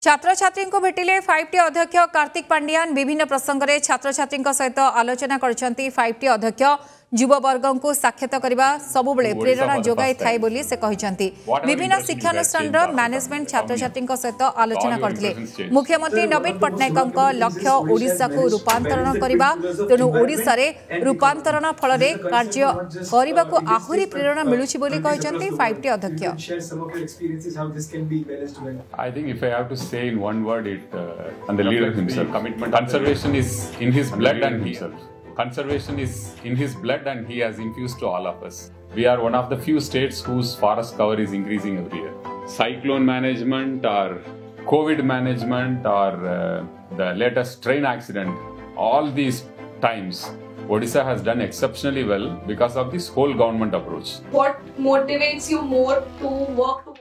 छात्र छात्री को भेटिले 5T अध्यक्ष कार्तिक पांडियान विभिन्न प्रसंग में छात्र छात्री सहित आलोचना करछंती। 5T अध्यक्ष युववर्ग को साक्षात करने सबुबले प्रेरणा जोगाई थाए बोली से कहते। विभिन्न शिक्षानुष्ठान मैनेजमेंट छात्र छात्री सहित आलोचना करते। मुख्यमंत्री नवीन पट्टनायक लक्ष्य ओडिशा को रूपांतरण करने तेणु ओडिशा रे रूपांतरण फल कार्य करने को आहुरी प्रेरणा मिलुछि बोली कहते 5T अध्यक्ष। I think if I have to say in one word, and the leader himself, commitment, conservation is in his blood and himself. Conservation is in his blood and he has infused to all of us. We are one of the few states whose forest cover is increasing every year. Cyclone management or COVID management or the latest train accident, all these times, Odisha has done exceptionally well because of this whole government approach. What motivates you more to work